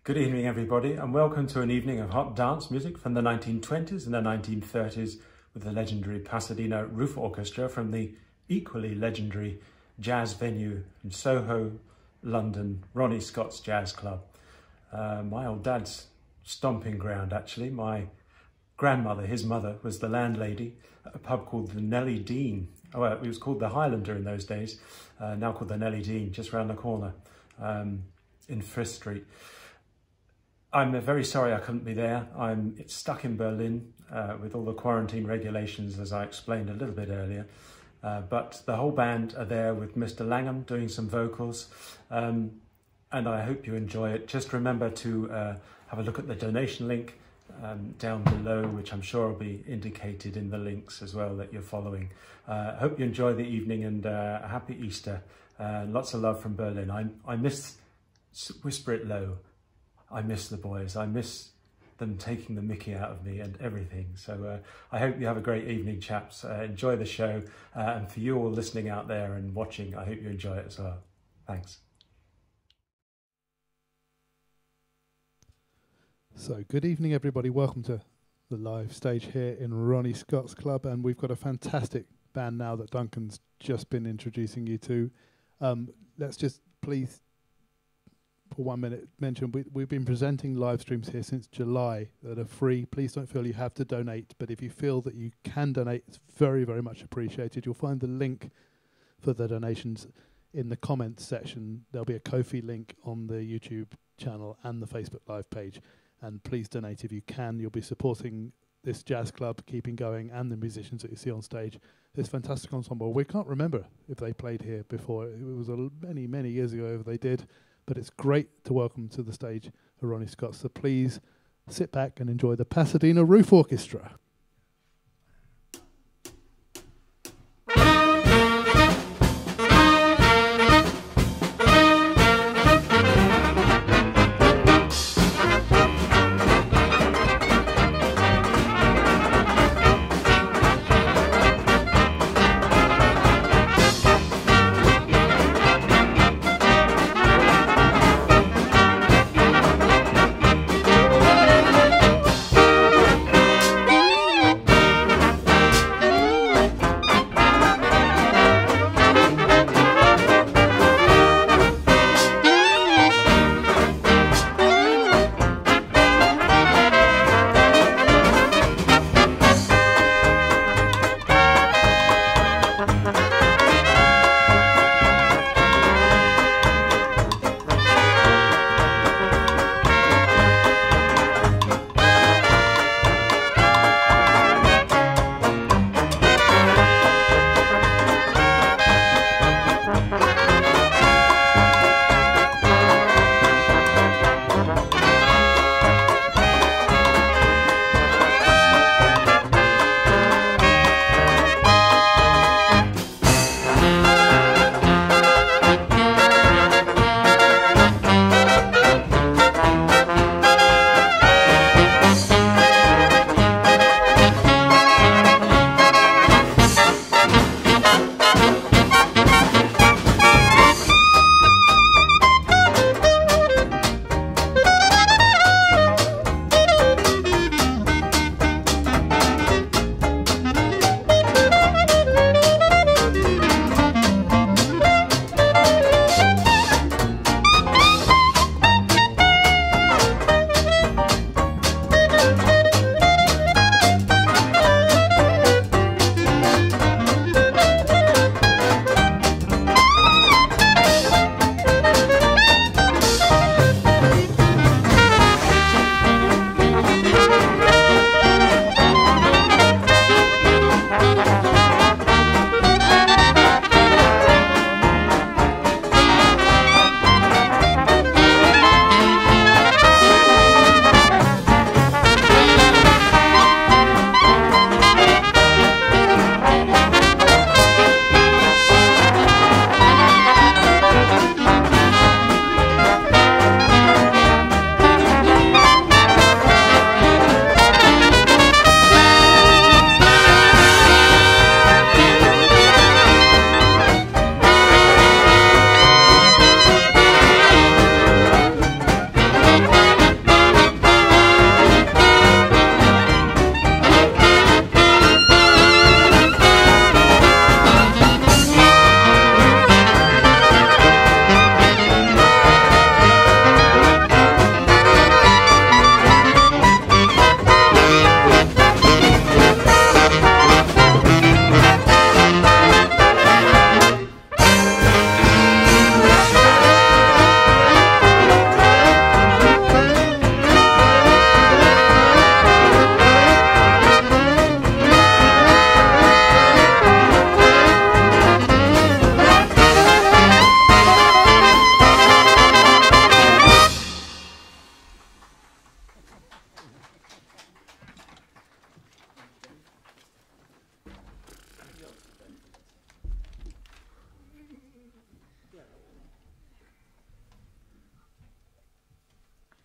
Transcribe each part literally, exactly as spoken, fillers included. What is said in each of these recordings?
Good evening, everybody, and welcome to an evening of hot dance music from the nineteen twenties and the nineteen thirties with the legendary Pasadena Roof Orchestra from the equally legendary jazz venue in Soho, London, Ronnie Scott's Jazz Club. Uh, my old dad's stomping ground, actually. My grandmother, his mother, was the landlady at a pub called the Nellie Dean. Oh, well, it was called the Highlander in those days, uh, now called the Nellie Dean, just round the corner um, in Frith Street. I'm very sorry I couldn't be there. I'm it's stuck in Berlin uh, with all the quarantine regulations, as I explained a little bit earlier. Uh, but the whole band are there with Mister Langham doing some vocals, um, and I hope you enjoy it. Just remember to uh, have a look at the donation link um, down below, which I'm sure will be indicated in the links as well that you're following. I uh, hope you enjoy the evening, and uh, a happy Easter. Uh, lots of love from Berlin. I, I miss, whisper it low, I miss the boys. I miss them taking the mickey out of me and everything. So uh, I hope you have a great evening, chaps. Uh, enjoy the show. Uh, and for you all listening out there and watching, I hope you enjoy it as well. Thanks. So good evening, everybody. Welcome to the live stage here in Ronnie Scott's club. And we've got a fantastic band now that Duncan's just been introducing you to. Um, let's just please, for one minute, mention we, we've been presenting live streams here since July that are free. Please don't feel you have to donate, but if you feel that you can donate, it's very, very much appreciated. You'll find the link for the donations in the comments section. There'll be a Ko-fi link on the YouTube channel and the Facebook Live page. And please donate if you can. You'll be supporting this jazz club, keeping going, and the musicians that you see on stage. This fantastic ensemble. We can't remember if they played here before. It was a l many, many years ago if they did. But it's great to welcome to the stage Ronnie Scott. So please sit back and enjoy the Pasadena Roof Orchestra. Thank you.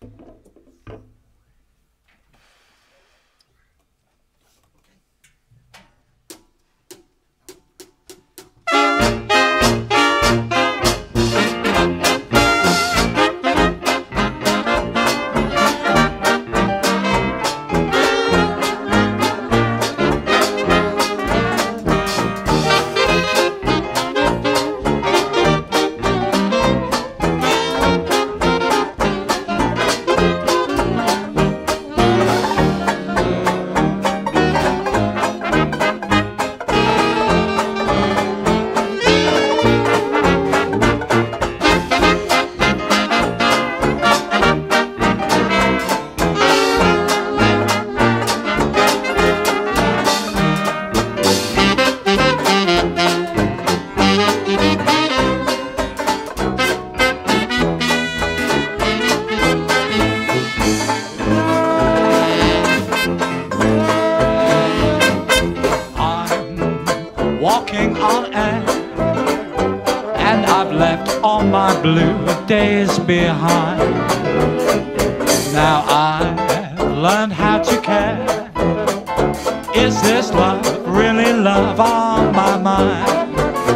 Blue days behind. Now I've learned how to care. Is this love really love on my mind?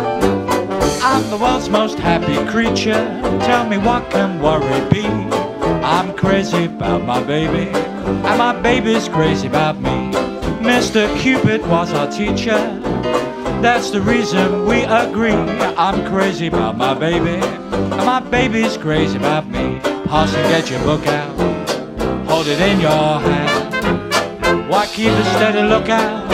I'm the world's most happy creature. Tell me what can worry be? I'm crazy about my baby, and my baby's crazy about me. Mister Cupid was our teacher. That's the reason we agree. I'm crazy about my baby, and my baby's crazy about me. Pass and get your book out, hold it in your hand. Why keep a steady lookout,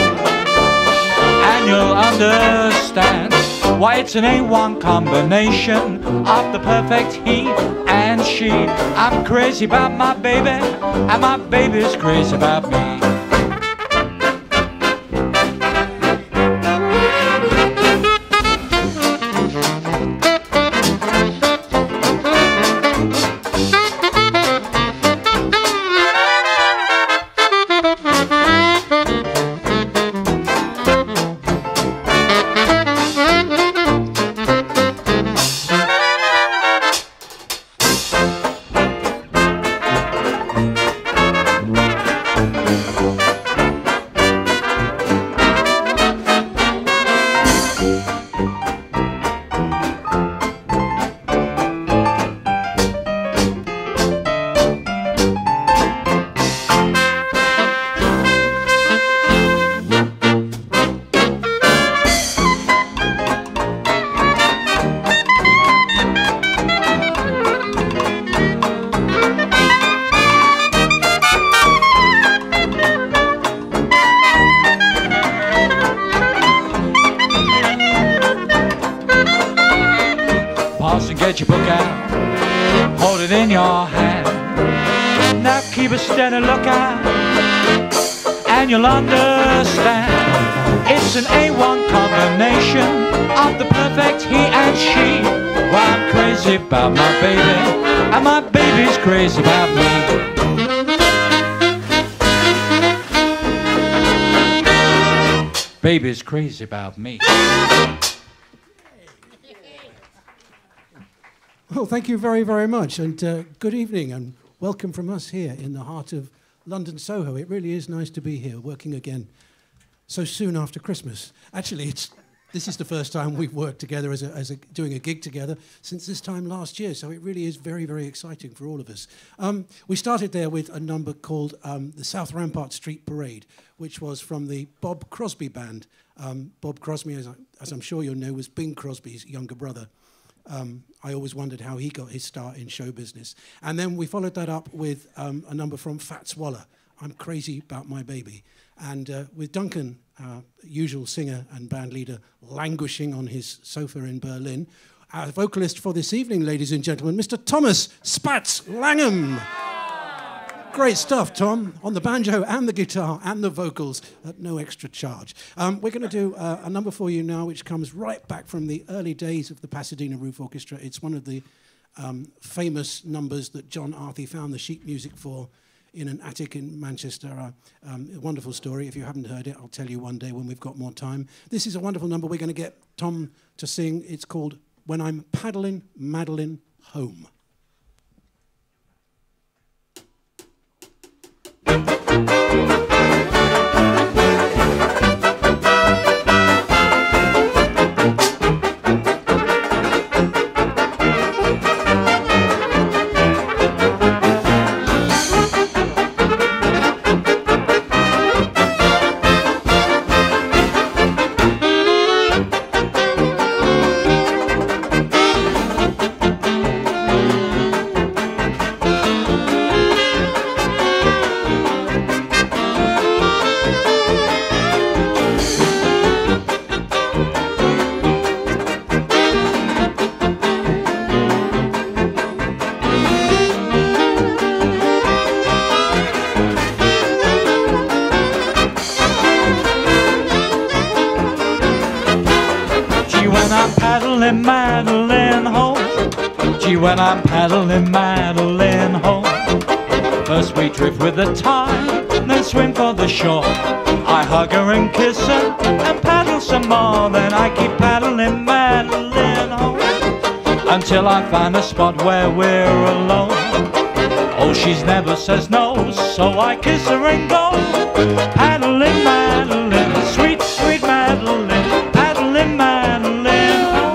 and you'll understand why it's an A one combination of the perfect he and she. I'm crazy about my baby, and my baby's crazy about me. Get your book out, hold it in your hand. Now keep a steady lookout, and you'll understand. It's an A one combination of the perfect he and she. Well, I'm crazy about my baby, and my baby's crazy about me. Baby's crazy about me. Well, thank you very, very much, and uh, good evening, and welcome from us here in the heart of London, Soho. It really is nice to be here, working again so soon after Christmas. Actually, it's this is the first time we've worked together as a, as a doing a gig together since this time last year, so it really is very, very exciting for all of us. Um, we started there with a number called um, the South Rampart Street Parade, which was from the Bob Crosby band. Um, Bob Crosby, as, I, as I'm sure you'll know, was Bing Crosby's younger brother. Um, I always wondered how he got his start in show business. And then we followed that up with um, a number from Fats Waller, I'm Crazy About My Baby. And uh, with Duncan, uh, usual singer and band leader, languishing on his sofa in Berlin, our vocalist for this evening, ladies and gentlemen, Mister Thomas Spats Langham. Great stuff, Tom, on the banjo and the guitar and the vocals at no extra charge. Um, we're going to do uh, a number for you now which comes right back from the early days of the Pasadena Roof Orchestra. It's one of the um, famous numbers that John Arthey found the sheet music for in an attic in Manchester. Uh, um, a wonderful story. If you haven't heard it, I'll tell you one day when we've got more time. This is a wonderful number we're going to get Tom to sing. It's called When I'm Paddling Madeline Home. when I'm paddling, Madeline, ho. Gee, when I'm paddling, Madeline, ho. First we drift with the tide, then swim for the shore. I hug her and kiss her and paddle some more. Then I keep paddling, Madeline, ho, until I find a spot where we're alone. Oh, she's never says no, so I kiss her and go. Paddling, Madeline, sweet, sweet Madeline, paddling, Madeline, ho.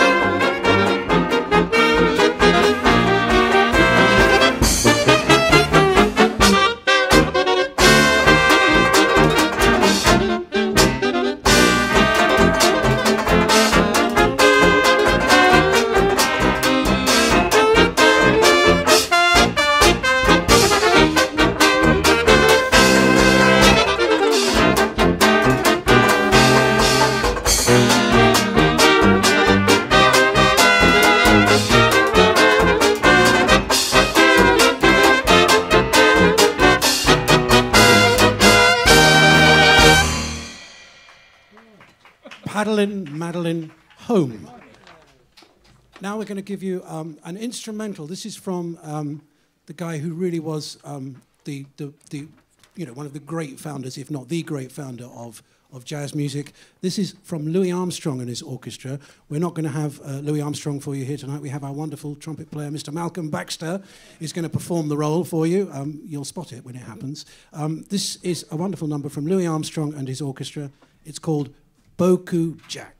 Paddling, Madeline, home. Now we're going to give you um, an instrumental. This is from um, the guy who really was um, the, the, the, you know, one of the great founders, if not the great founder of, of jazz music. This is from Louis Armstrong and his orchestra. We're not going to have uh, Louis Armstrong for you here tonight. We have our wonderful trumpet player, Mister Malcolm Baxter, is going to perform the role for you. Um, you'll spot it when it happens. Um, this is a wonderful number from Louis Armstrong and his orchestra. It's called Boku Jack.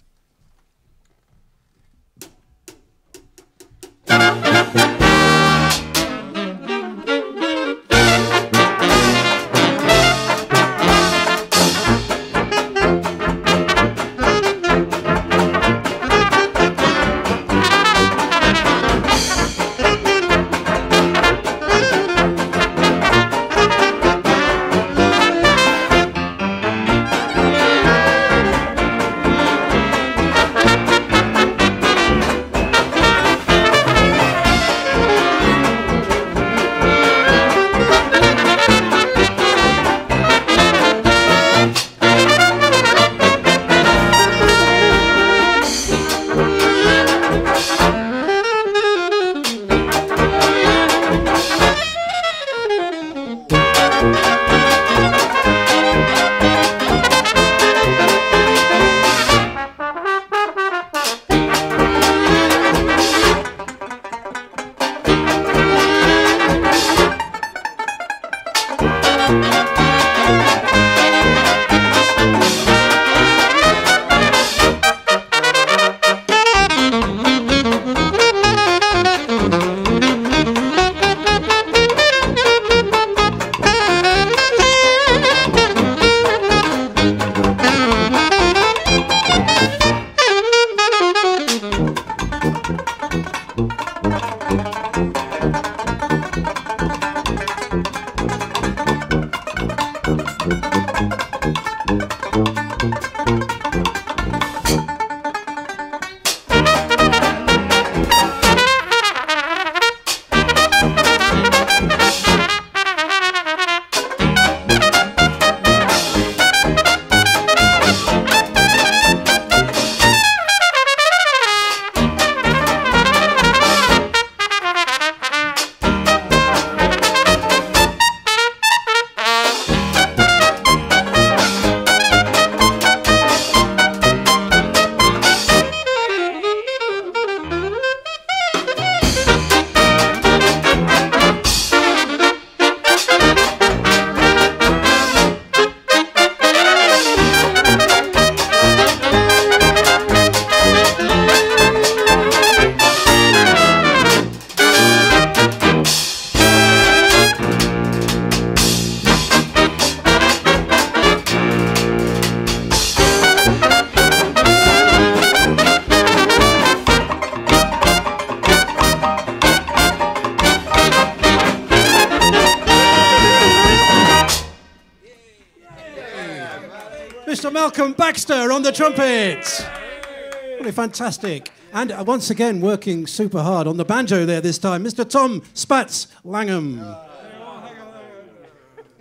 Mister Malcolm Baxter on the trumpet. Really fantastic. And uh, once again, working super hard on the banjo there this time, Mister Tom Spats Langham.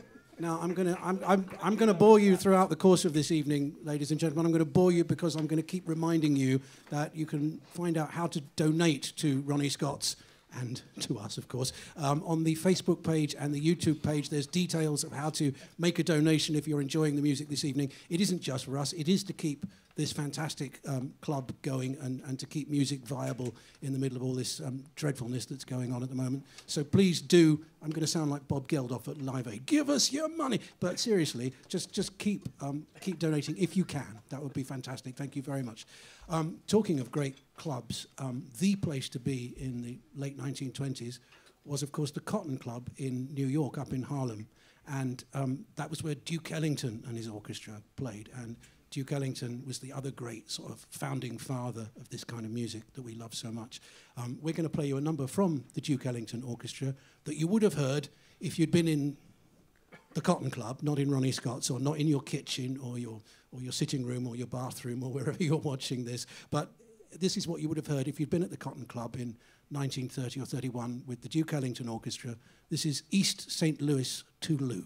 Now, I'm going to I'm, I'm, I'm gonna bore you throughout the course of this evening, ladies and gentlemen. I'm going to bore you because I'm going to keep reminding you that you can find out how to donate to Ronnie Scott's, and to us, of course, um, on the Facebook page and the YouTube page. There's details of how to make a donation if you're enjoying the music this evening. It isn't just for us. It is to keep this fantastic um, club going and, and to keep music viable in the middle of all this um, dreadfulness that's going on at the moment. So please do, I'm going to sound like Bob Geldof at Live Aid, give us your money. But seriously, just, just keep, um, keep donating if you can. That would be fantastic. Thank you very much. Um, talking of great clubs, um, the place to be in the late nineteen twenties was, of course, the Cotton Club in New York, up in Harlem. And um, that was where Duke Ellington and his orchestra played. And Duke Ellington was the other great sort of founding father of this kind of music that we love so much. Um, we're going to play you a number from the Duke Ellington Orchestra that you would have heard if you'd been in the Cotton Club, not in Ronnie Scott's, or not in your kitchen or your, or your sitting room or your bathroom or wherever you're watching this. But this is what you would have heard if you'd been at the Cotton Club in nineteen thirty or thirty-one with the Duke Ellington Orchestra. This is East Saint Louis Toodaloo.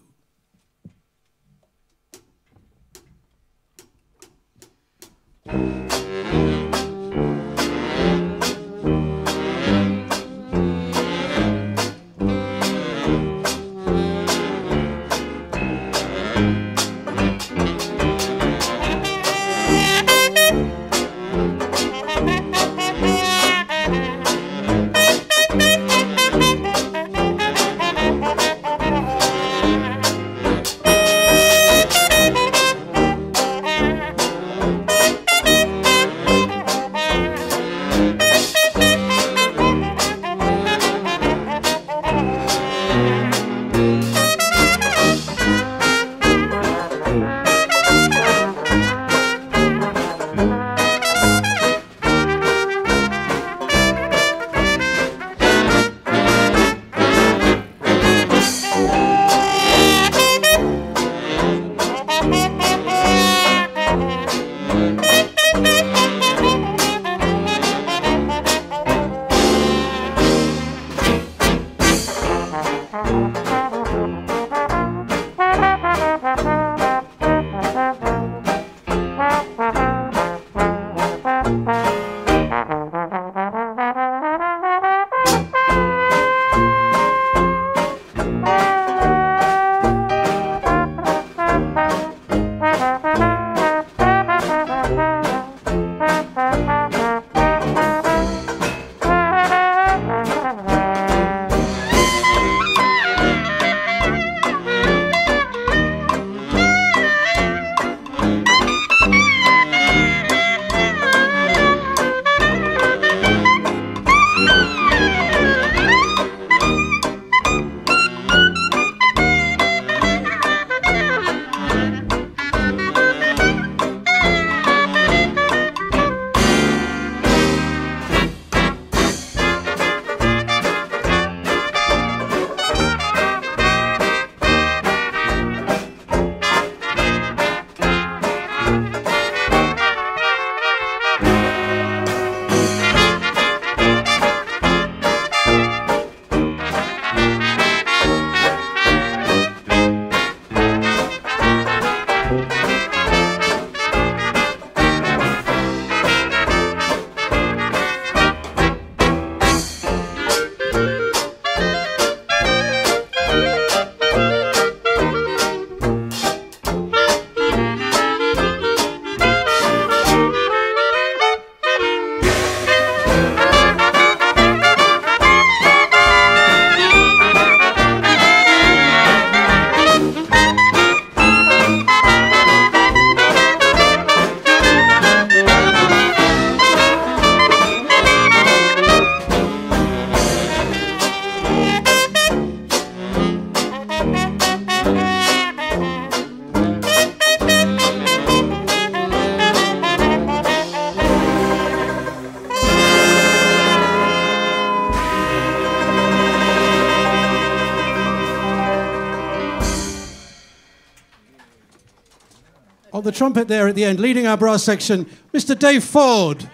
On the trumpet there at the end, leading our brass section, Mister Dave Ford.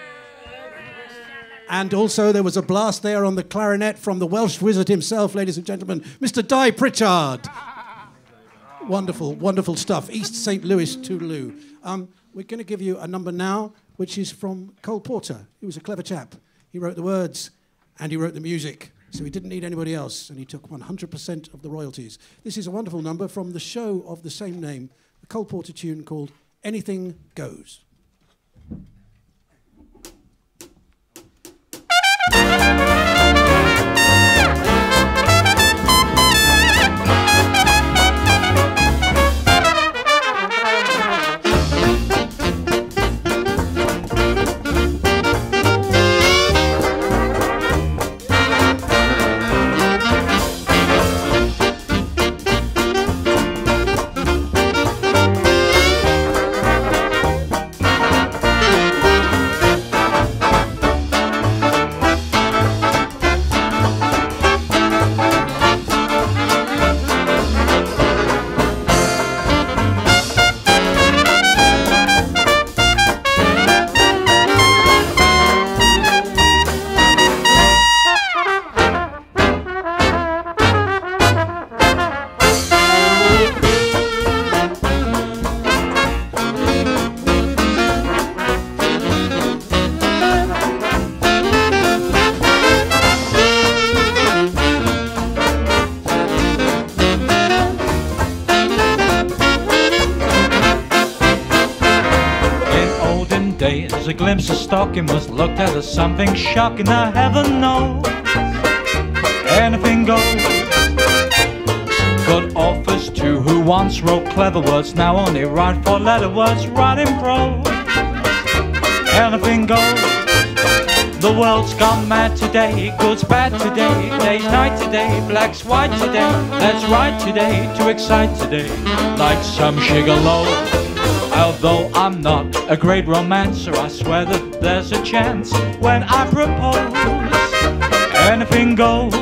And also there was a blast there on the clarinet from the Welsh wizard himself, ladies and gentlemen, Mister Dai Pritchard. Wonderful, wonderful stuff. East Saint Louis, Toodaloo. Um, we're going to give you a number now, which is from Cole Porter. He was a clever chap. He wrote the words and he wrote the music, so he didn't need anybody else, and he took one hundred percent of the royalties. This is a wonderful number from the show of the same name, a Cole Porter tune called Anything Goes. A glimpse of stocking was looked at as something shocking. Now heaven knows anything goes. Good authors too, who once wrote clever words, now only write four-letter words, writing prose. Anything goes. The world's gone mad today, good's bad today, day's night today, black's white today. That's right today, to excite today, like some gigolo. Although I'm not a great romancer, I swear that there's a chance when I propose. Anything goes.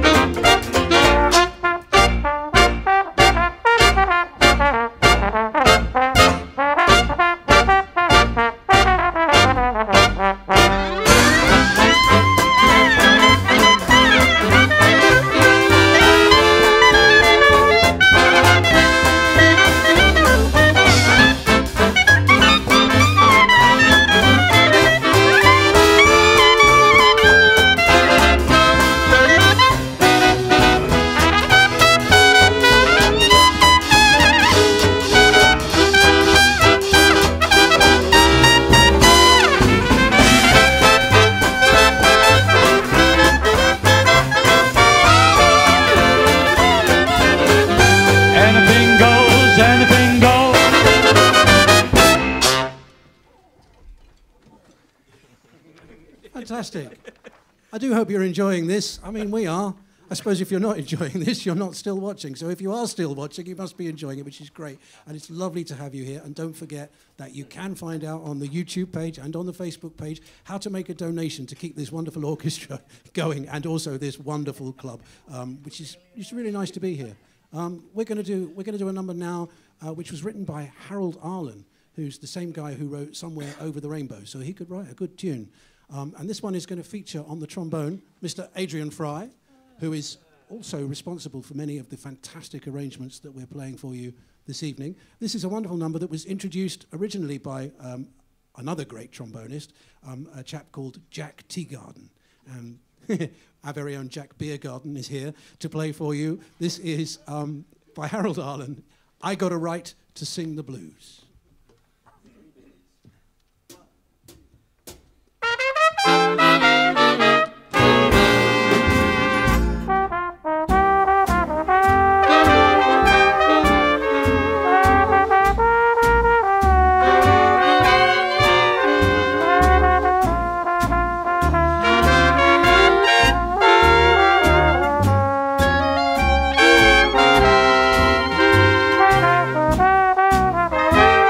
Fantastic. I do hope you're enjoying this. I mean, we are. I suppose if you're not enjoying this, you're not still watching. So if you are still watching, you must be enjoying it, which is great. And it's lovely to have you here. And don't forget that you can find out on the YouTube page and on the Facebook page how to make a donation to keep this wonderful orchestra going, and also this wonderful club, um, which is it's really nice to be here. Um, we're going to do we're going to do a number now, uh, which was written by Harold Arlen, who's the same guy who wrote Somewhere Over the Rainbow. So he could write a good tune. Um, and this one is going to feature on the trombone Mister Adrian Fry, who is also responsible for many of the fantastic arrangements that we're playing for you this evening. This is a wonderful number that was introduced originally by um, another great trombonist, um, a chap called Jack Teagarden. Um, our very own Jack Beergarden is here to play for you. This is um, by Harold Arlen, I Got a Right to Sing the Blues. Thank you.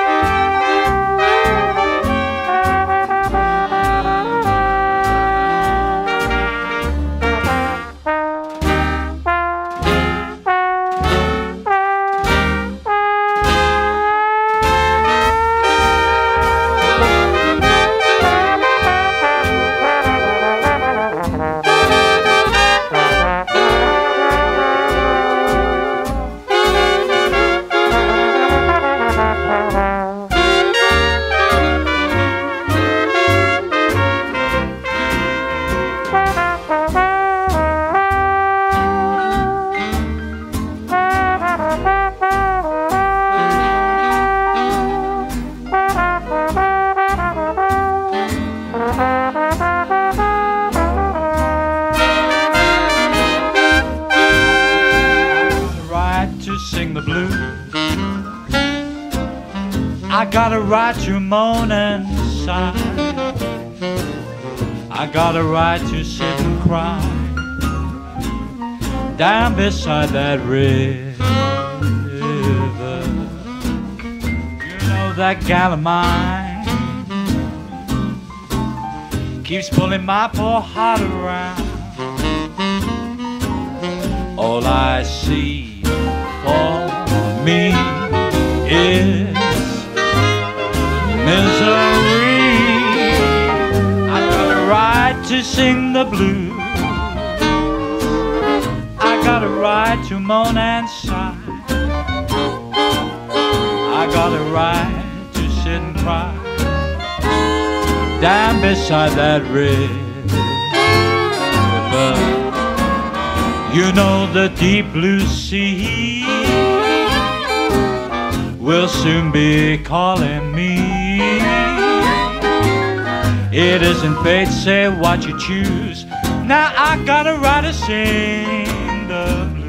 right to moan and sigh. I got a right to sit and cry down beside that river. You know that gal of mine keeps pulling my poor heart around. All I see for me is misery. I got a right to sing the blues. I got a right to moan and sigh. I got a right to sit and cry down beside that river. You know the deep blue sea will soon be calling me. It isn't fate, say what you choose. Now I got a right to sing the blues.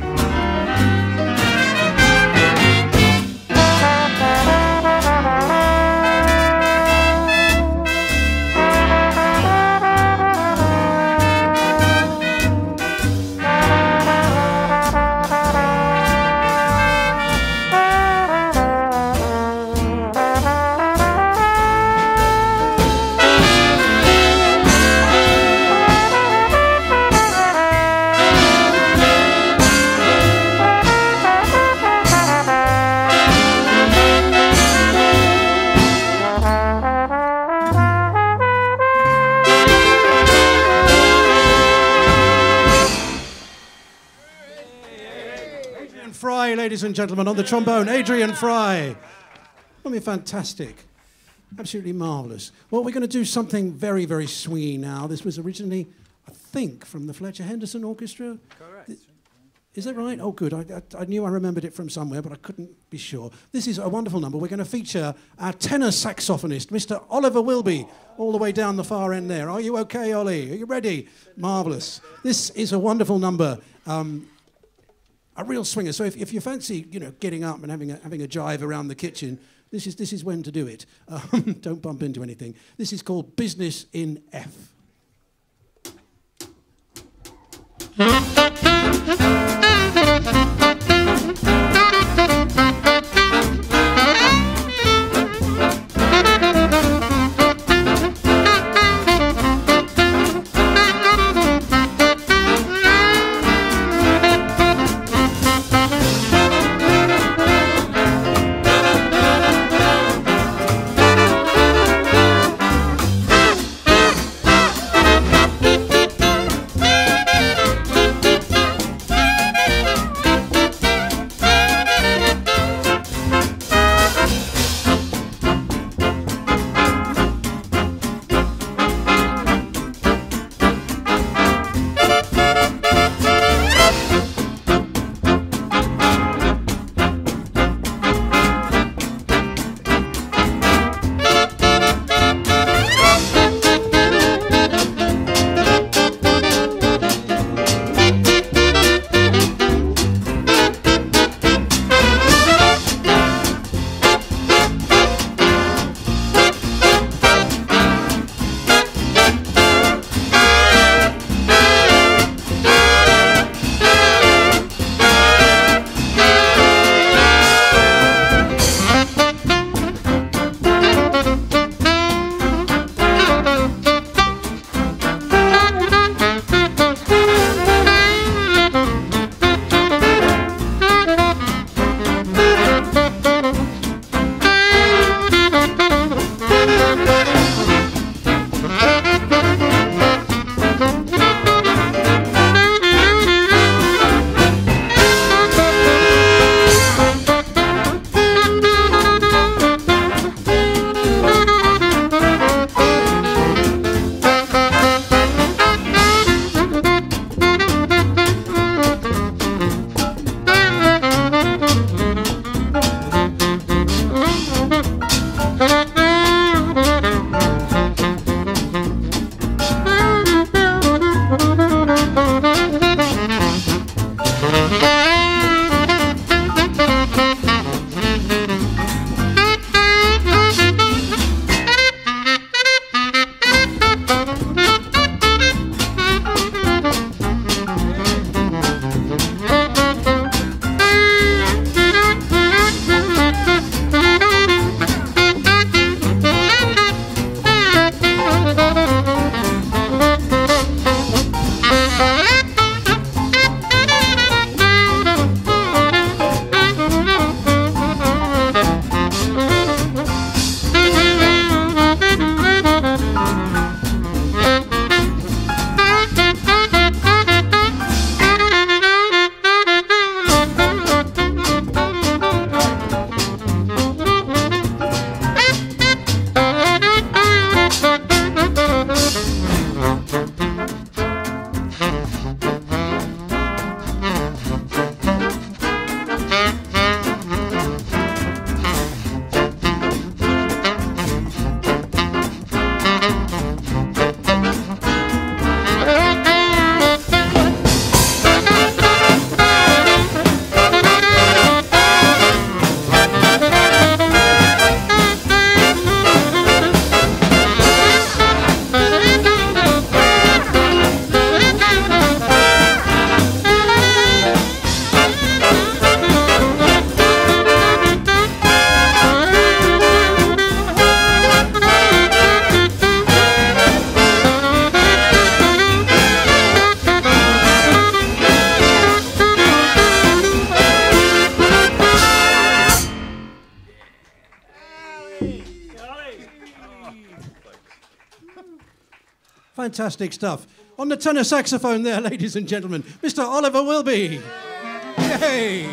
Ladies and gentlemen, on the trombone, Adrian Fry. I mean, fantastic. Absolutely marvellous. Well, we're going to do something very, very swingy now. This was originally, I think, from the Fletcher Henderson Orchestra. Correct. Is that right? Oh, good. I, I, I knew I remembered it from somewhere, but I couldn't be sure. This is a wonderful number. We're going to feature our tenor saxophonist, Mister Olly Wilby, all the way down the far end there. Are you okay, Ollie? Are you ready? Marvellous. This is a wonderful number. Um, A real swinger. So if, if you fancy, you know, getting up and having a, having a jive around the kitchen, this is, this is when to do it. Um, don't bump into anything. This is called Business in F. Fantastic stuff. On the tenor saxophone there, ladies and gentlemen, Mister Olly Wilby. Yay!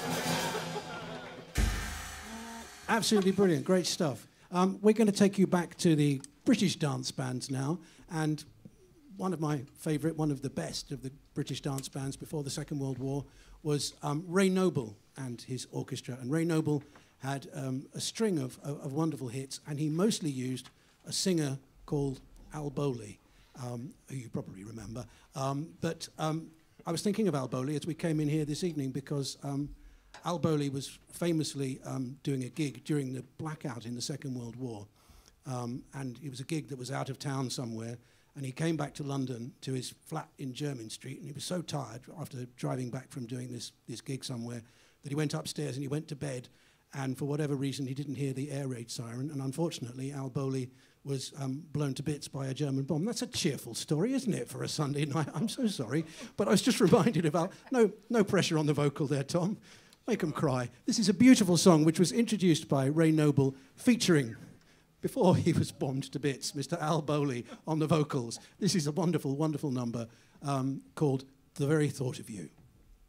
Absolutely brilliant, great stuff. Um, we're going to take you back to the British dance bands now, and one of my favourite, one of the best of the British dance bands before the Second World War was um, Ray Noble and his orchestra. And Ray Noble had um, a string of, of, of wonderful hits, and he mostly used a singer called Al Bowley, um, who you probably remember. Um, but um, I was thinking of Al Bowley as we came in here this evening because um, Al Bowley was famously um, doing a gig during the blackout in the Second World War. Um, and it was a gig that was out of town somewhere. And he came back to London to his flat in Jermyn Street. And he was so tired after driving back from doing this, this gig somewhere that he went upstairs and he went to bed. And for whatever reason, he didn't hear the air raid siren. And unfortunately, Al Bowley was um, blown to bits by a German bomb. That's a cheerful story, isn't it, for a Sunday night? I'm so sorry. But I was just reminded about... No, no pressure on the vocal there, Tom. Make them cry. This is a beautiful song which was introduced by Ray Noble, featuring, before he was bombed to bits, Mister Al Bowley on the vocals. This is a wonderful, wonderful number um, called The Very Thought of You.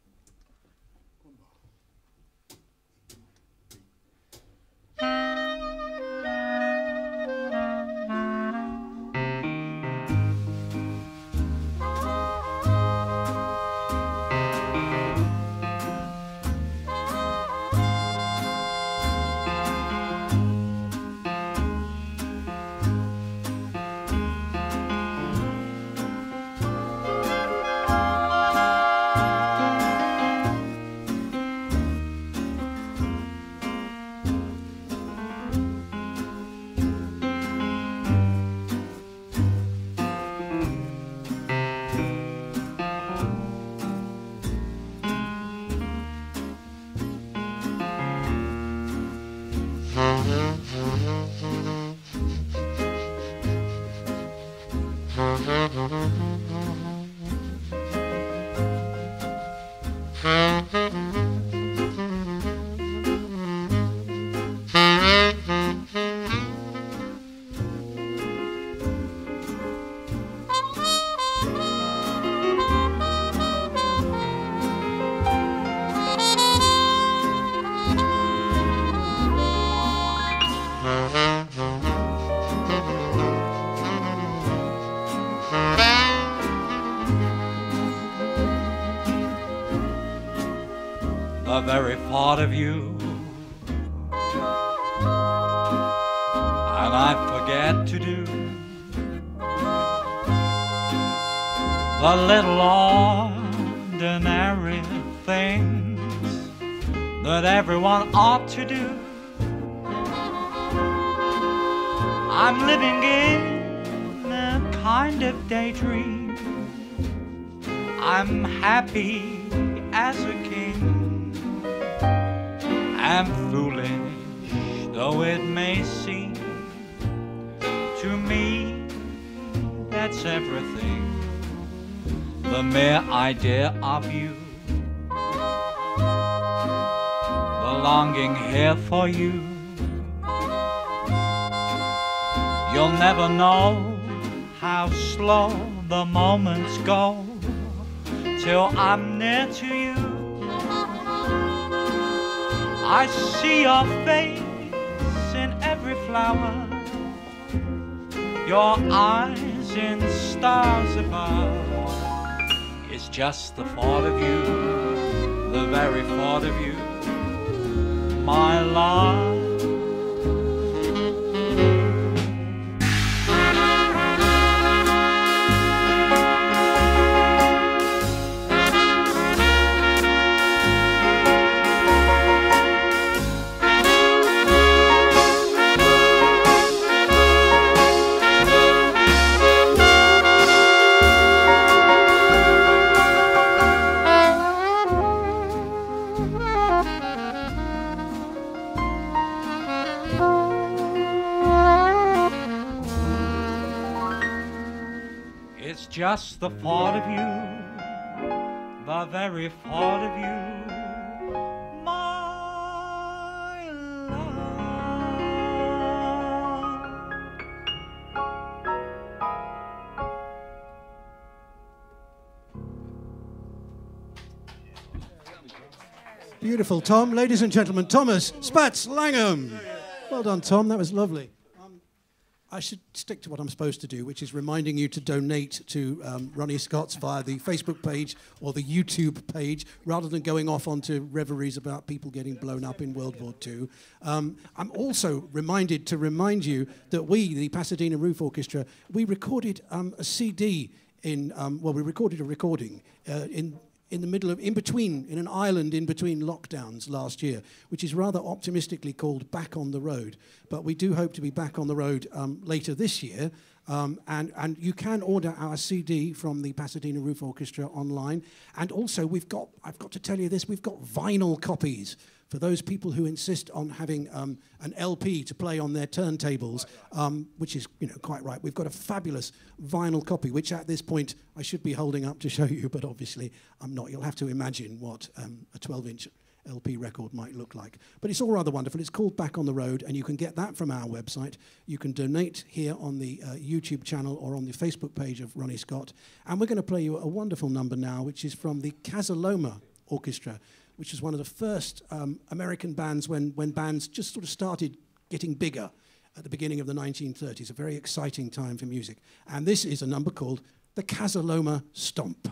The very thought of you, and I forget to do the little ordinary things that everyone ought to do. I'm living in a kind of daydream. I'm happy as a king. I'm foolish, though it may seem to me that's everything. The mere idea of you, the longing here for you. You'll never know how slow the moments go till I'm near to you. I see your face in every flower, your eyes in stars above. It's just the thought of you, the very thought of you, my love. Just the thought of you, the very thought of you, my love. Beautiful, Tom. Ladies and gentlemen, Thomas Spats Langham. Well done, Tom. That was lovely. Um, I should stick to what I'm supposed to do, which is reminding you to donate to um, Ronnie Scott's via the Facebook page or the YouTube page, rather than going off onto reveries about people getting blown up in World War Two. Um, I'm also reminded to remind you that we, the Pasadena Roof Orchestra, we recorded um, a C D in, um, well, we recorded a recording uh, in in the middle of, in between, in an island in between lockdowns last year, which is rather optimistically called Back on the Road. But we do hope to be back on the road um, later this year. Um, and, and you can order our C D from the Pasadena Roof Orchestra online. And also, we've got, I've got to tell you this, we've got vinyl copies for those people who insist on having um, an L P to play on their turntables, um, which is, you know, quite right. We've got a fabulous vinyl copy, which at this point I should be holding up to show you, but obviously I'm not. You'll have to imagine what um, a twelve inch L P record might look like. But it's all rather wonderful. It's called Back on the Road, and you can get that from our website. You can donate here on the uh, YouTube channel or on the Facebook page of Ronnie Scott. And we're going to play you a wonderful number now, which is from the Casaloma Orchestra, which was one of the first um, American bands when, when bands just sort of started getting bigger at the beginning of the nineteen thirties, a very exciting time for music. And this is a number called the Casaloma Stomp.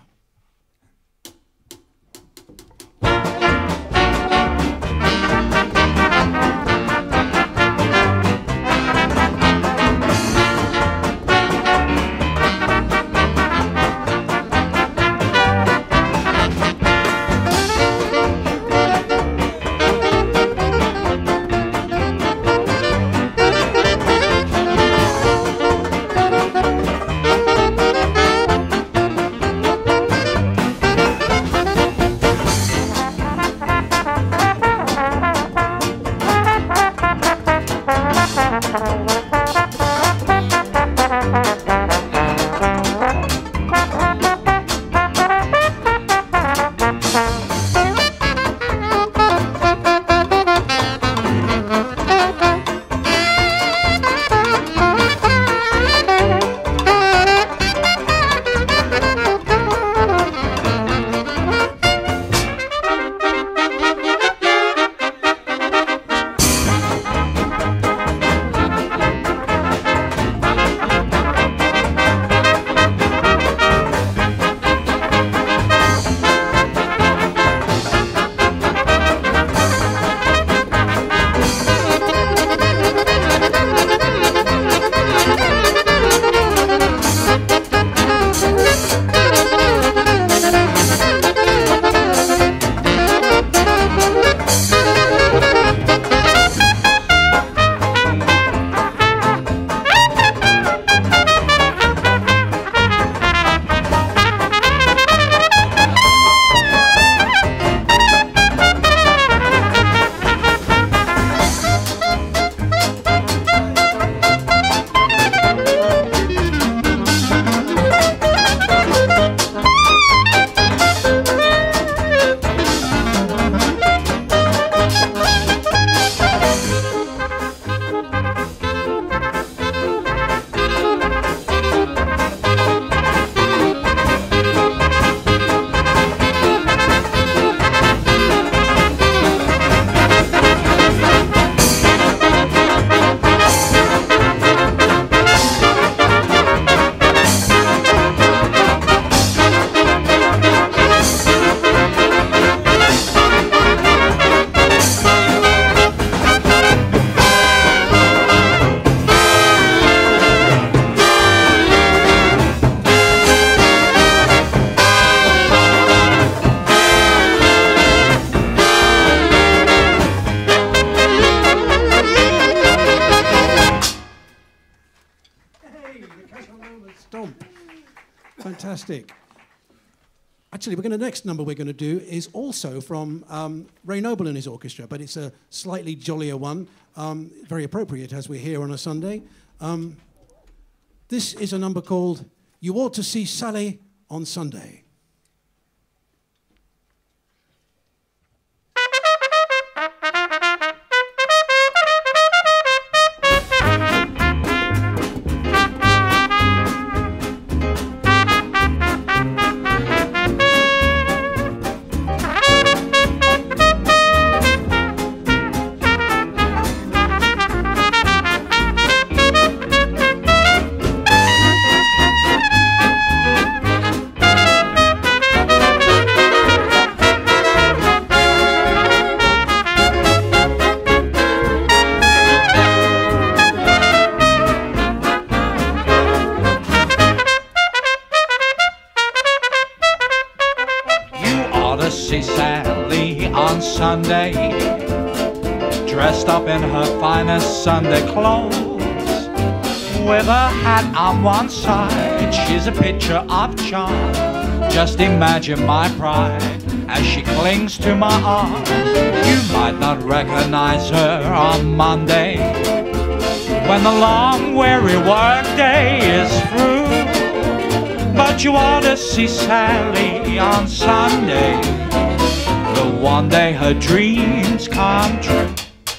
Fantastic. Actually, we're going to, the next number we're going to do is also from um, Ray Noble and his orchestra, but it's a slightly jollier one, um, very appropriate as we're here on a Sunday. Um, this is a number called You Ought to See Sally on Sunday. Thank you. see Sally on Sunday, dressed up in her finest Sunday clothes, with a hat on one side. She's a picture of charm. Just imagine my pride as she clings to my arm. You might not recognize her on Monday, when the long weary work day is through, but you ought to see Sally on Sunday, the one day her dreams come true.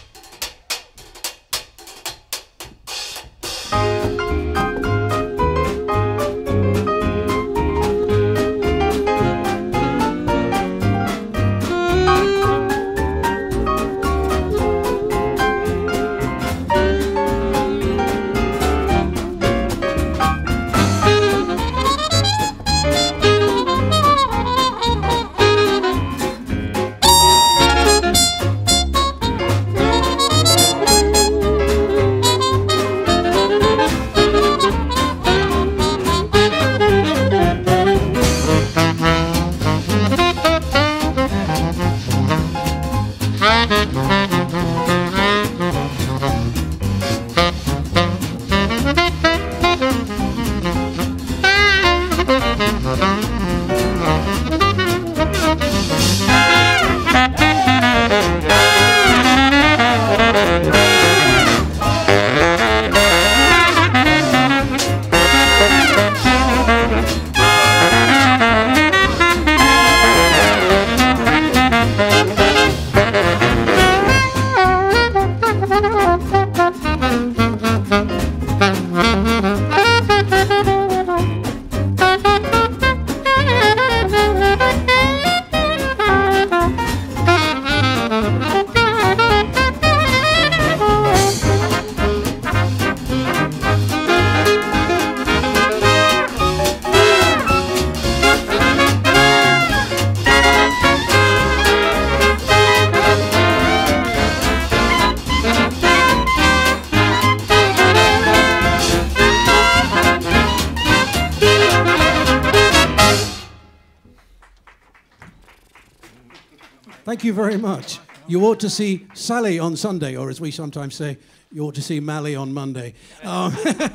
Thank you very much. You ought to see Sally on Sunday, or as we sometimes say, you ought to see Mally on Monday. Um,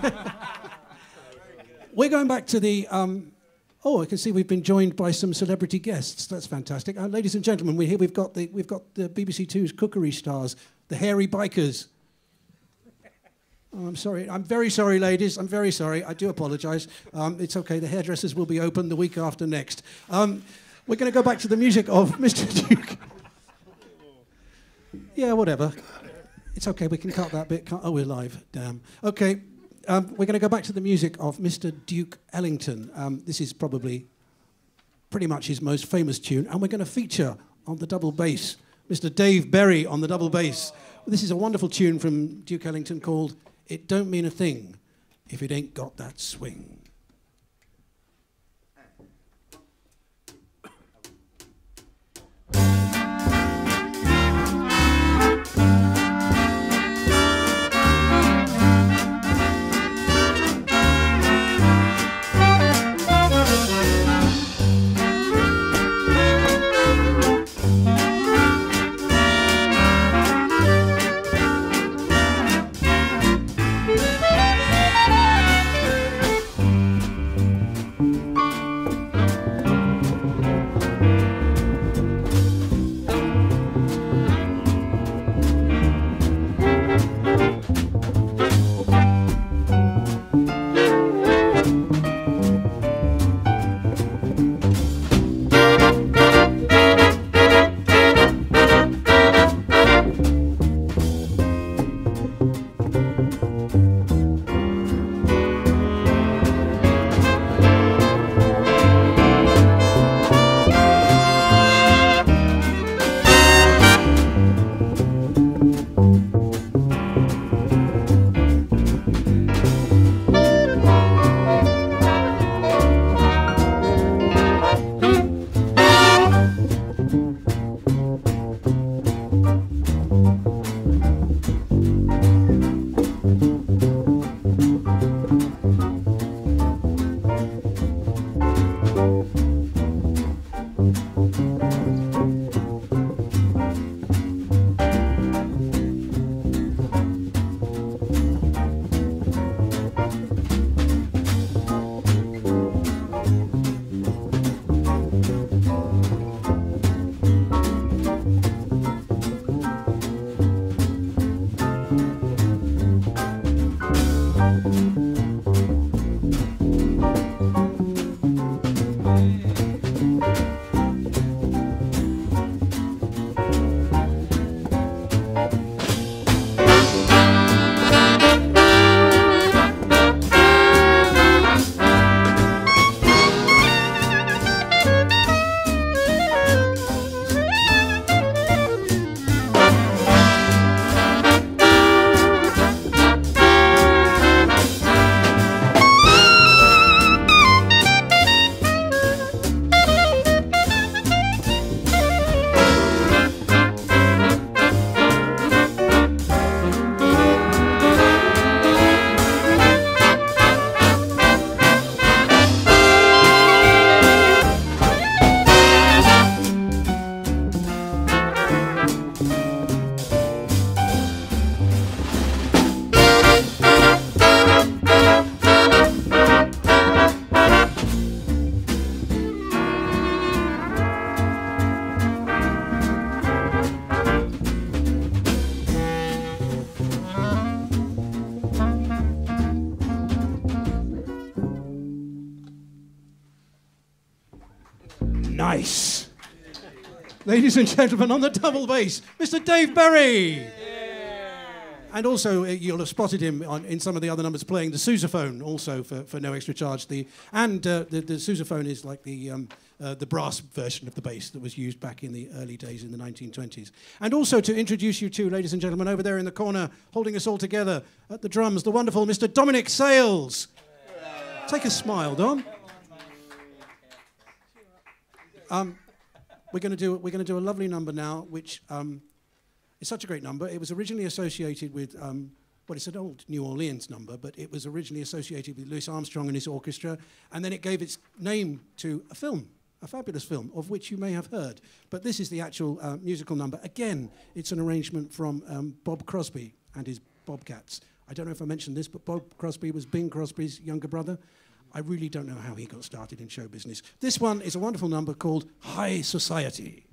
we're going back to the... Um, oh, I can see we've been joined by some celebrity guests. That's fantastic. Uh, ladies and gentlemen, we here we've got the we've got the B B C Two's cookery stars, the hairy bikers. Oh, I'm sorry. I'm very sorry, ladies. I'm very sorry. I do apologise. Um, it's okay. The hairdressers will be open the week after next. Um, we're going to go back to the music of Mister Duke. Yeah, whatever. It's okay. We can cut that bit. Can't, oh, we're live. Damn. Okay. Um, we're going to go back to the music of Mister Duke Ellington. Um, this is probably pretty much his most famous tune, and we're going to feature on the double bass Mister Dave Berry on the double bass. This is a wonderful tune from Duke Ellington called "It Don't Mean a Thing If It Ain't Got That Swing." Nice. Ladies and gentlemen, on the double bass, Mister Dave Berry. And also, uh, you'll have spotted him on, in some of the other numbers playing the sousaphone, also for, for no extra charge. The, and uh, the, the sousaphone is like the, um, uh, the brass version of the bass that was used back in the early days in the nineteen twenties. And also to introduce you to, ladies and gentlemen, over there in the corner, holding us all together at the drums, the wonderful Mister Dominic Sales. Take a smile, Dom. Um, we're going to do we're going to do a lovely number now, which. Um, It's such a great number. It was originally associated with, um, well, it's an old New Orleans number, but it was originally associated with Louis Armstrong and his orchestra, and then it gave its name to a film, a fabulous film, of which you may have heard. But this is the actual uh, musical number. Again, it's an arrangement from um, Bob Crosby and his Bobcats. I don't know if I mentioned this, but Bob Crosby was Bing Crosby's younger brother. I really don't know how he got started in show business. This one is a wonderful number called High Society.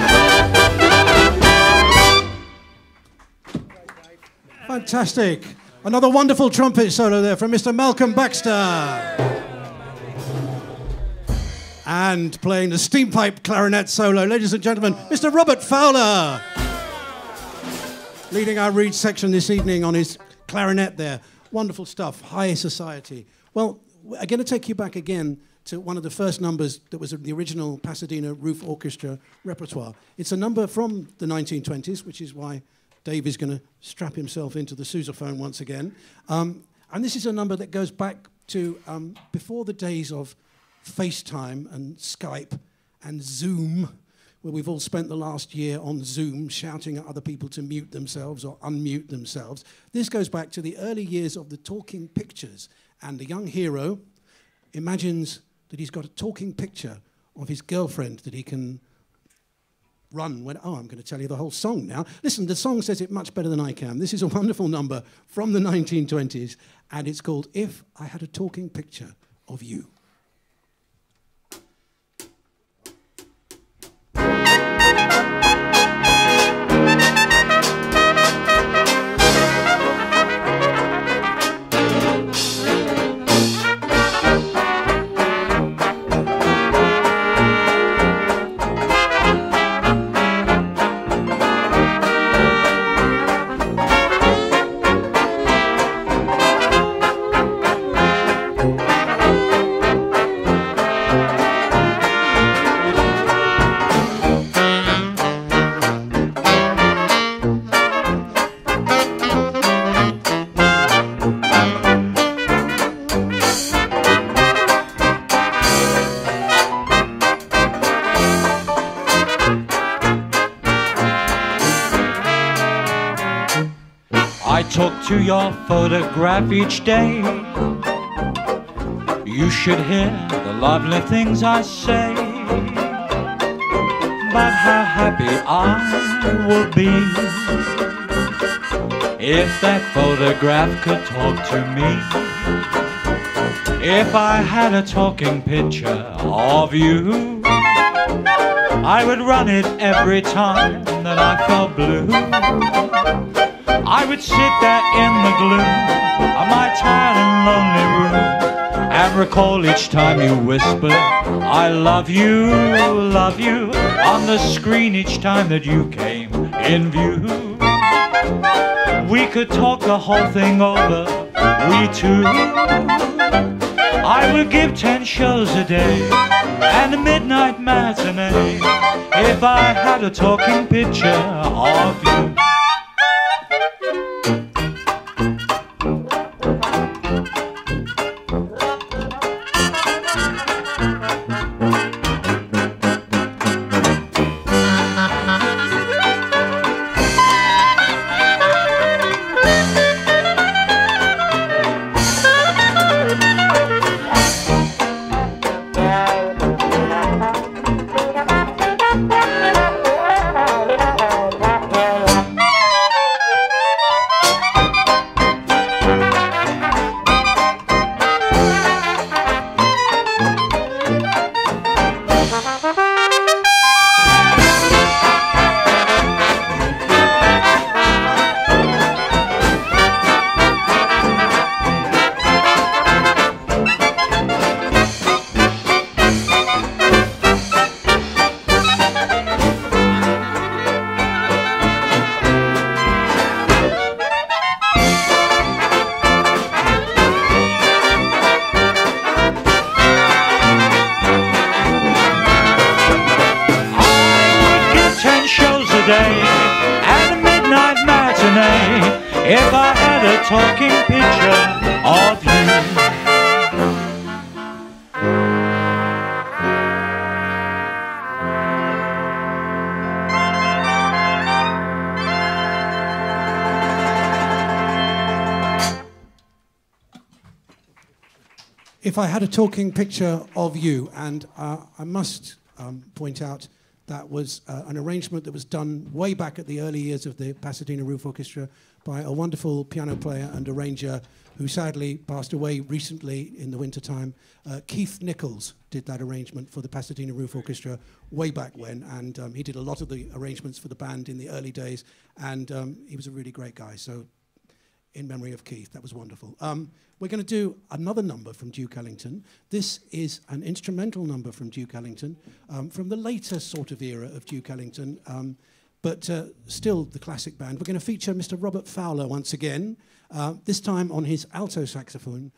Fantastic. Another wonderful trumpet solo there from Mister Malcolm Baxter. And playing the steam pipe clarinet solo, ladies and gentlemen, Mister Robert Fowler. Leading our reed section this evening on his clarinet there. Wonderful stuff, high society. Well, I'm going to take you back again to one of the first numbers that was the original Pasadena Roof Orchestra repertoire. It's a number from the nineteen twenties, which is why Dave is going to strap himself into the sousaphone once again. Um, and this is a number that goes back to um, before the days of FaceTime and Skype and Zoom, where we've all spent the last year on Zoom shouting at other people to mute themselves or unmute themselves. This goes back to the early years of the talking pictures. And the young hero imagines that he's got a talking picture of his girlfriend that he can run when, oh, I'm going to tell you the whole song now. Listen, the song says it much better than I can. This is a wonderful number from the nineteen twenties, and it's called If I Had a Talking Picture of You. To your photograph each day, you should hear the lovely things I say, but how happy I would be if that photograph could talk to me. If I had a talking picture of you, I would run it every time that I felt blue. I would sit there in the gloom of my tired and lonely room and recall each time you whispered, I love you, love you, on the screen each time that you came in view. We could talk the whole thing over, we two. I would give ten shows a day and a midnight matinee if I had a talking picture of you. If I had a talking picture of you. If I had a talking picture of you, and uh, I must um, point out that was uh, an arrangement that was done way back at the early years of the Pasadena Roof Orchestra by a wonderful piano player and arranger who sadly passed away recently in the wintertime. Uh, Keith Nichols did that arrangement for the Pasadena Roof Orchestra way back when, and um, he did a lot of the arrangements for the band in the early days, and um, he was a really great guy. So in memory of Keith. That was wonderful. Um, we're going to do another number from Duke Ellington. This is an instrumental number from Duke Ellington, um, from the later sort of era of Duke Ellington, um, but uh, still the classic band. We're going to feature Mister Robert Fowler once again, uh, this time on his alto saxophone.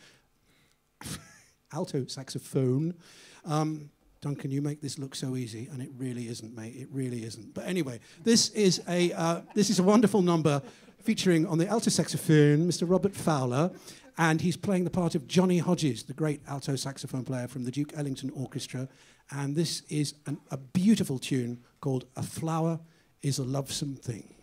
alto saxophone. Um, Duncan, you make this look so easy, and it really isn't, mate. It really isn't. But anyway, this is a uh, this is a wonderful number featuring on the alto saxophone Mister Robert Fowler, and he's playing the part of Johnny Hodges, the great alto saxophone player from the Duke Ellington Orchestra. And this is an, a beautiful tune called "A Flower is a Lovesome Thing."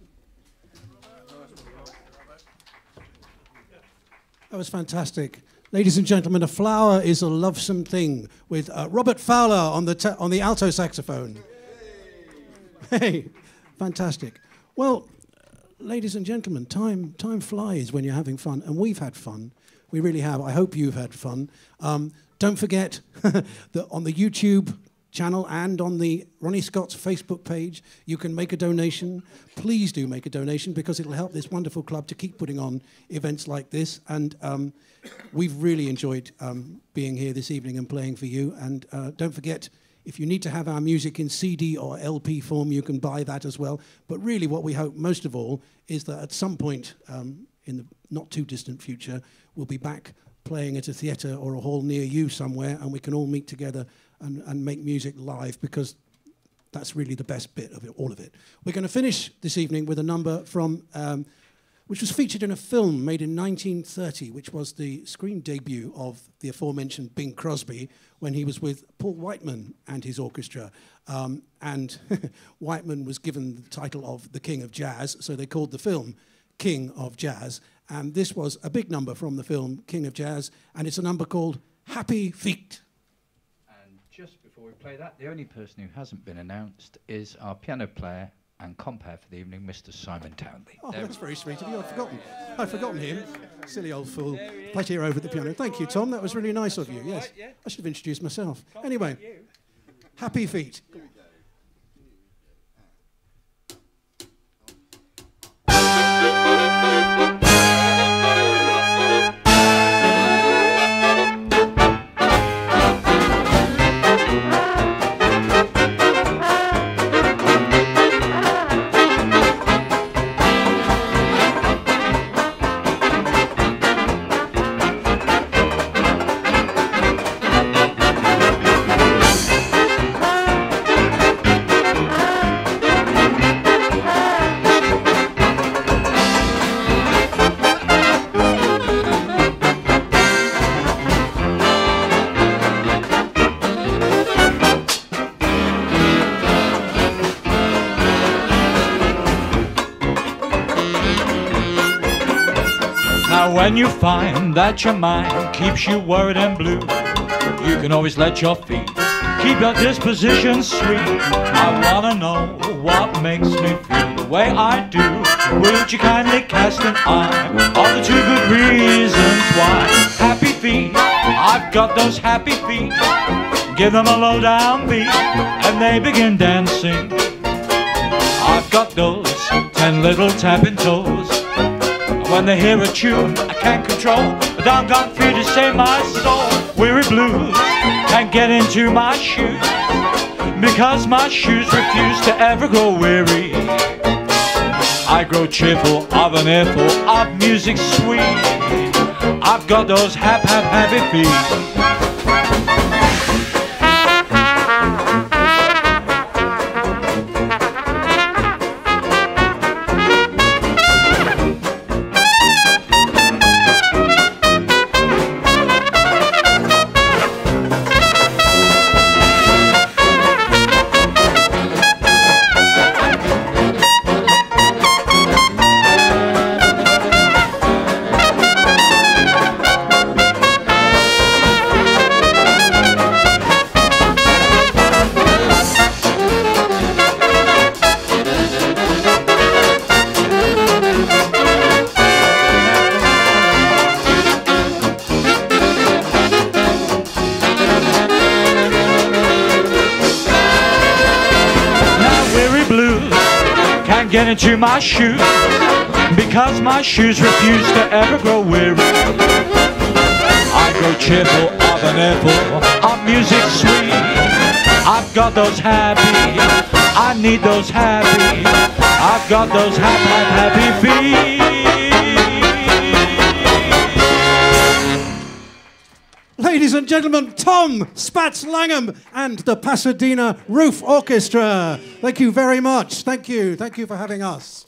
That was fantastic. Ladies and gentlemen, a flower is a lovesome thing with uh, Robert Fowler on the, on the alto saxophone. Hey, fantastic. Well, ladies and gentlemen, time, time flies when you're having fun, and we've had fun. We really have. I hope you've had fun. Um, don't forget that on the YouTube channel and on the Ronnie Scott's Facebook page, you can make a donation. Please do make a donation, because it'll help this wonderful club to keep putting on events like this. And um, we've really enjoyed um, being here this evening and playing for you. And uh, don't forget, if you need to have our music in C D or L P form, you can buy that as well. But really what we hope most of all is that at some point um, in the not too distant future, we'll be back playing at a theatre or a hall near you somewhere, and we can all meet together and, and make music live, because that's really the best bit of it, all of it. We're going to finish this evening with a number from, um, which was featured in a film made in nineteen thirty, which was the screen debut of the aforementioned Bing Crosby, when he was with Paul Whiteman and his orchestra. Um, and Whiteman was given the title of the King of Jazz, so they called the film King of Jazz. And this was a big number from the film King of Jazz, and it's a number called Happy Feet. And just before we play that, the only person who hasn't been announced is our piano player and compere for the evening, Mister Simon Townley. Oh, that's very sweet of you. I'd forgotten. I'd forgotten him. Silly old fool. Right here over at the piano. Thank you, Tom. That was really nice of you. Yes. I should have introduced myself. Anyway, Happy Feet. When you find that your mind keeps you worried and blue, you can always let your feet keep your disposition sweet. I wanna know what makes me feel the way I do. Would you kindly cast an eye on the two good reasons why? Happy feet, I've got those happy feet. Give them a low down beat and they begin dancing. I've got those ten little tapping toes. When they hear a tune I can't control, a doggone fear to save my soul. Weary blues can't get into my shoes, because my shoes refuse to ever grow weary. I grow cheerful of an earful of music sweet. I've got those hap hap happy feet. Get into my shoes, because my shoes refuse to ever grow weary. I grow cheerful of an earful of music sweet. I've got those happy, I need those happy. I've got those happy, happy feet. Ladies and gentlemen, Tom Spats Langham and the Pasadena Roof Orchestra. Thank you very much. Thank you. Thank you for having us.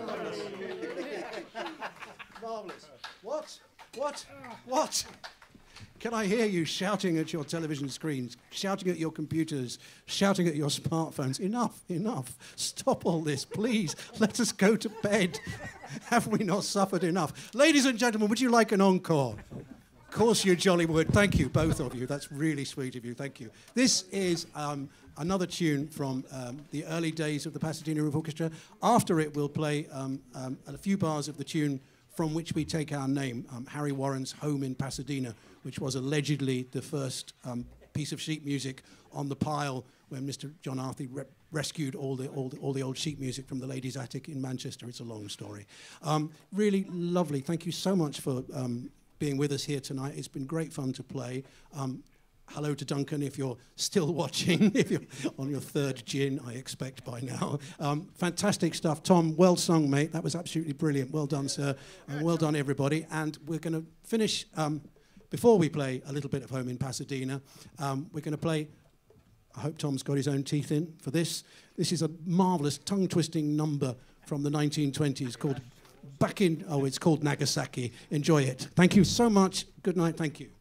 Marvellous. What? What? What? Can I hear you shouting at your television screens, shouting at your computers, shouting at your smartphones? Enough, enough. Stop all this, please. Let us go to bed. Have we not suffered enough? Ladies and gentlemen, would you like an encore? Of course you jolly would. Thank you, both of you. That's really sweet of you. Thank you. This is um, another tune from um, the early days of the Pasadena Roof Orchestra. After it, we'll play um, um, a few bars of the tune from which we take our name, um, Harry Warren's Home in Pasadena, which was allegedly the first um, piece of sheet music on the pile when Mister John Arthey re rescued all the, all, the, all the old sheet music from the ladies' attic in Manchester. It's a long story. Um, really lovely. Thank you so much for um, being with us here tonight. It's been great fun to play. Um, hello to Duncan, if you're still watching, if you're on your third gin, I expect by now. Um, fantastic stuff. Tom, well sung, mate. That was absolutely brilliant. Well done, sir. And well done, everybody. And we're going to finish, um, before we play a little bit of Home in Pasadena, um, we're going to play, I hope Tom's got his own teeth in for this. This is a marvellous tongue-twisting number from the nineteen twenties called Back in, oh, it's called Nagasaki. Enjoy it. Thank you so much. Good night. Thank you.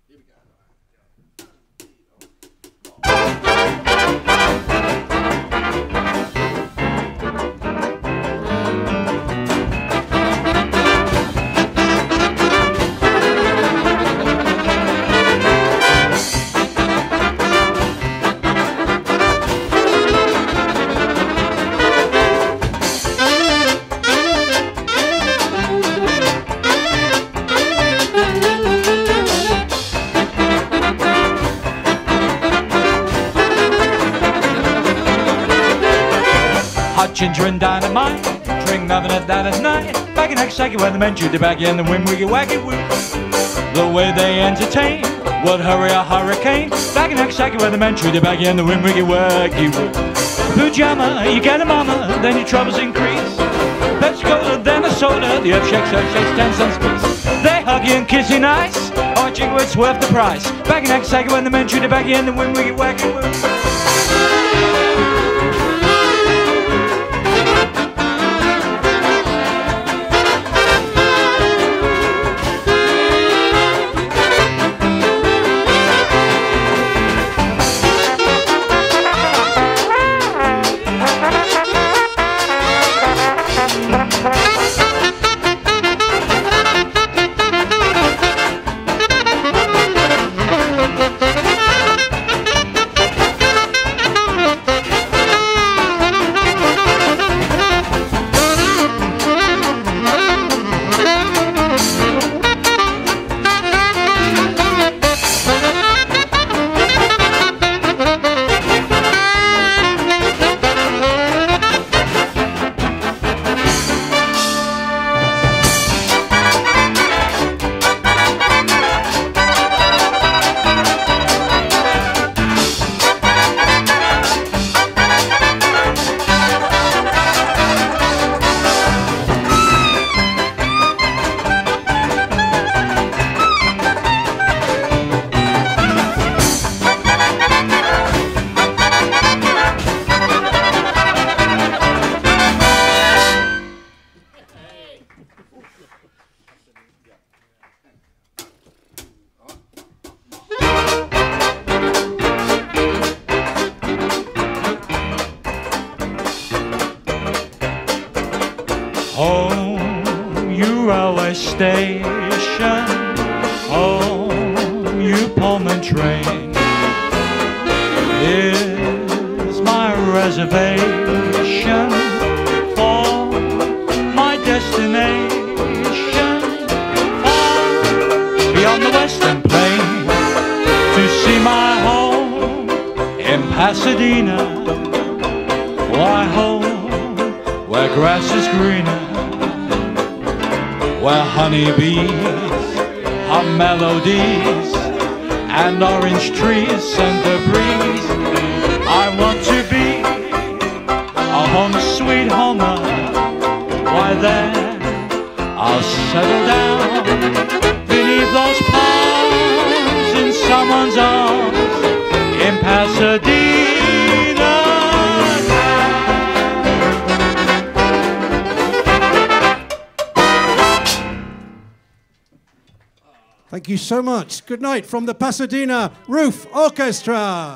Ginger and dynamite, drink nothing at that at night. Back in Nagasaki where the men chew tobacco and the wind wiggy waggy woo. The way they entertain would hurry a hurricane. Back in Nagasaki where the men chew tobacco and the wind wiggy waggy woo. Pajama, you get a mama, then your troubles increase. Let's go then a soda, the earth shakes, earth shakes, ten cents piece. They hug you and kiss you nice, oh jingle, it's worth the price. Back in Nagasaki when the men chew tobacco and the wind wiggy waggy woo. Station, oh, you Pullman train, is my reservation for my destination, far beyond the western plain, to see my home in Pasadena. Why home where grass is greener, where honeybees hum melodies and orange trees send the breeze. I want to be a home sweet homer. Why then I'll settle down beneath those palms in someone's arms in Pasadena. Thank you so much. Good night from the Pasadena Roof Orchestra.